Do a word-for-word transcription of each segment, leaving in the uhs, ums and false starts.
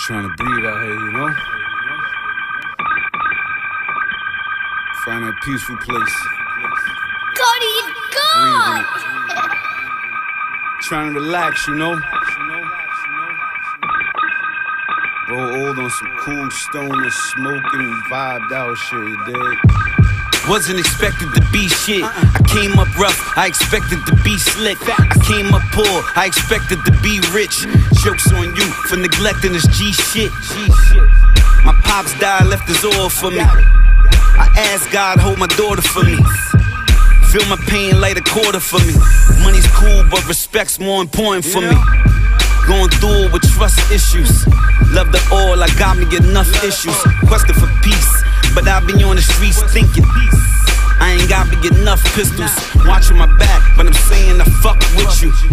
Just trying to breathe out here, you know? Find that peaceful place. Cody, God! Trying to relax, you know? Roll old on some cool stoner, smoking, vibed out shit, you dig? Wasn't expected to be shit. I came up rough, I expected to be slick. I came up poor, I expected to be rich. Jokes on you for neglecting this G shit. My pops died, left his all for me. I asked God, hold my daughter for me. Feel my pain, light a quarter for me. Money's cool, but respect's more important for me. Going through it with trust issues. Love the all, I got me enough issues. Question for peace, but I be on the streets thinking I ain't got me enough pistols. Watching my back, but I'm saying I fuck with you.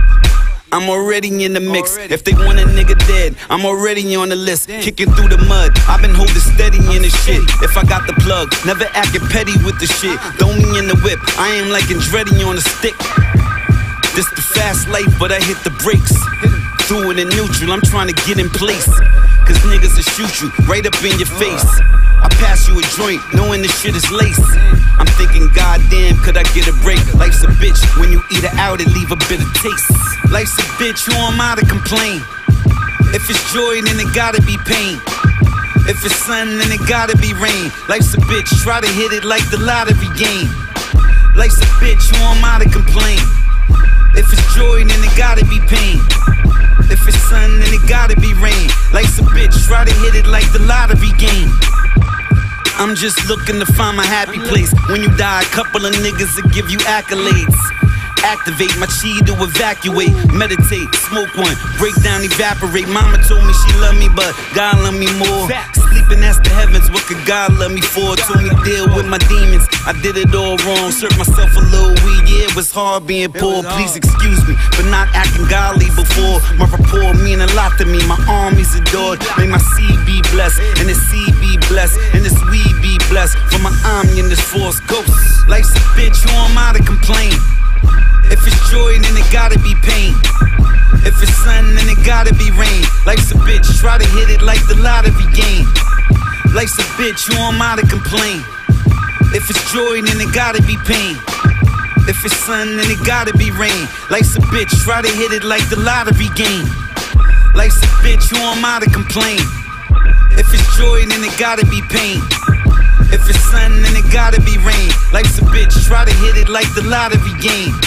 I'm already in the mix. If they want a nigga dead, I'm already on the list. Kicking through the mud, I've been holding steady in the shit. If I got the plug, never acting petty with the shit. Throw me in the whip, I ain't like Andretti on a stick. This the fast life, but I hit the brakes. Through it in neutral, I'm trying to get in place. Cause niggas will shoot you right up in your face. I pass you a joint, knowing this shit is lace. I'm thinking, goddamn, could I get a break? Life's a bitch, when you eat it out, it leave a bitter taste. Life's a bitch, who am I to complain? If it's joy, then it gotta be pain. If it's sun, then it gotta be rain. Life's a bitch, try to hit it like the lottery game. Life's a bitch, who am I to complain? If it's joy, then it gotta be pain. If it's sun, then it gotta be rain. Life's a bitch, try to hit it like the lottery game. I'm just looking to find my happy place. When you die, a couple of niggas will give you accolades. Activate my chi to evacuate. Meditate, smoke one, break down, evaporate. Mama told me she loved me, but God loved me more. Sleeping, that's the heavens, what could God love me for? Told me deal with my demons, I did it all wrong. Served myself a little weed, yeah, it was hard being poor. Please excuse me for not acting godly before. My rapport mean a lot to me, my armies adored. May my seed be blessed, and the seed be blessed, and this weed be blessed. For my army and this force ghost. Life's a bitch, who am I to complain? If it's joy, then it gotta be pain. If it's sun, then it gotta be rain. Life's a bitch, try to hit it like the lottery game. Life's a bitch, who am I to complain? If it's joy, then it gotta be pain. If it's sun, then it gotta be rain. Life's a bitch, try to hit it like the lottery game. Life's a bitch, who am I to complain? If it's joy, then it gotta be pain. If it's sun, then it gotta be rain. Life's a bitch, try to hit it like the lottery game.